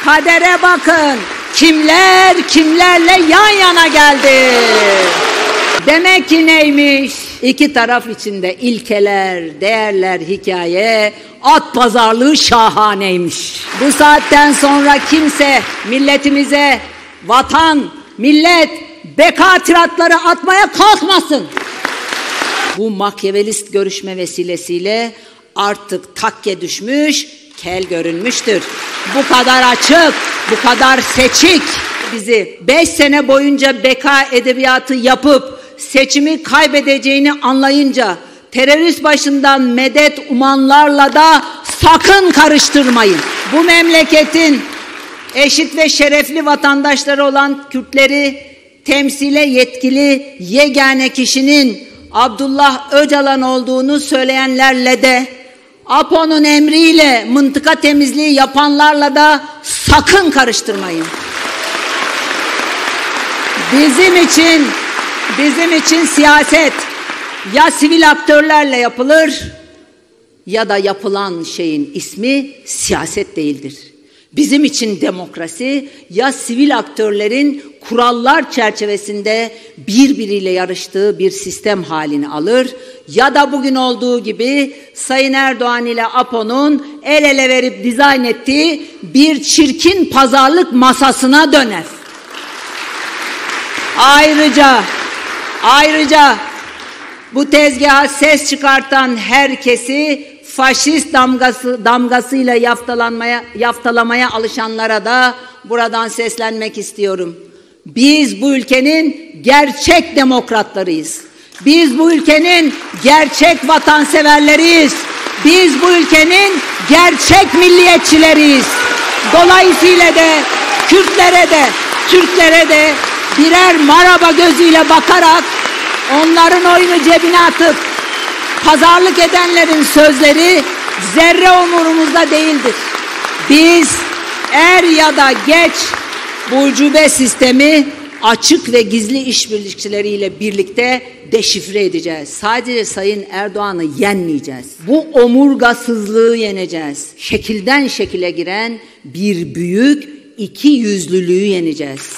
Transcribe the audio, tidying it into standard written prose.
Kadere bakın. Kimler kimlerle yan yana geldi. Demek ki neymiş? İki taraf içinde ilkeler, değerler hikaye, at pazarlığı şahaneymiş. Bu saatten sonra kimse milletimize vatan, millet, beka tiratları atmaya kalkmasın. Bu makyavelist görüşme vesilesiyle artık takke düşmüş, kel görünmüştür. Bu kadar açık, bu kadar seçik bizi 5 sene boyunca beka edebiyatı yapıp seçimi kaybedeceğini anlayınca terörist başından medet umanlarla da sakın karıştırmayın. Bu memleketin eşit ve şerefli vatandaşları olan Kürtleri temsile yetkili yegane kişinin Abdullah Öcalan olduğunu söyleyenlerle de APO'nun emriyle mıntıka temizliği yapanlarla da sakın karıştırmayın. Bizim için siyaset ya sivil aktörlerle yapılır ya da yapılan şeyin ismi siyaset değildir. Bizim için demokrasi ya sivil aktörlerin kurallar çerçevesinde birbiriyle yarıştığı bir sistem halini alır ya da bugün olduğu gibi Sayın Erdoğan ile APO'nun el ele verip dizayn ettiği bir çirkin pazarlık masasına döner. Ayrıca bu tezgaha ses çıkartan herkesi faşist damgasıyla yaftalamaya alışanlara da buradan seslenmek istiyorum. Biz bu ülkenin gerçek demokratlarıyız. Biz bu ülkenin gerçek vatanseverleriyiz. Biz bu ülkenin gerçek milliyetçileriyiz. Dolayısıyla da Kürtlere de, Türklere de birer maraba gözüyle bakarak onların oyunu cebine atıp pazarlık edenlerin sözleri zerre umurumuzda değildir. Biz er ya da geç bu ucube sistemi açık ve gizli işbirlikçileriyle birlikte deşifre edeceğiz. Sadece Sayın Erdoğan'ı yenmeyeceğiz. Bu omurgasızlığı yeneceğiz. Şekilden şekile giren bir büyük ikiyüzlülüğü yeneceğiz.